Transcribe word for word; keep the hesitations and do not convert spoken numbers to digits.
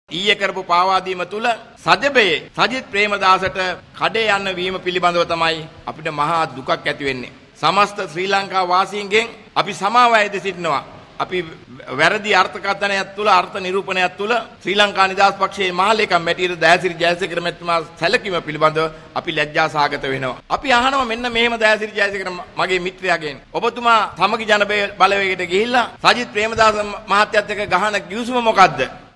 ඊයේ කරපු පාවා දීම තුල සජබේ සජිත් ප්‍රේමදාසට කඩේ යන්න වීම පිළිබඳව තමයි අපිට මහා දුකක් ඇති වෙන්නේ. සමස්ත ශ්‍රී ලංකා වාසීන්ගෙන් අපි සමාවයද සිටිනවා. අපි වැරදි අර්ථකථනයක් තුල අර්ථ නිරූපණයක් තුල ශ්‍රී ලංකා නිදහස් පක්ෂයේ මහලේකම් මැටියට දයාසිරි ජයසේකර මැතිතුමා සැලකීම පිළිබඳව අපි ලැජ්ජා සහගත වෙනවා. අපි අහනවා මෙන්න මෙහෙම දයාසිරි ජයසේකර මගේ මිත්‍රයාගෙන් ඔබතුමා සමගි ජන බලවේගයට ගිහිල්ලා සජිත් ප්‍රේමදාස මහත්තයත් එක්ක ගහන කිවිසුම මොකද්ද?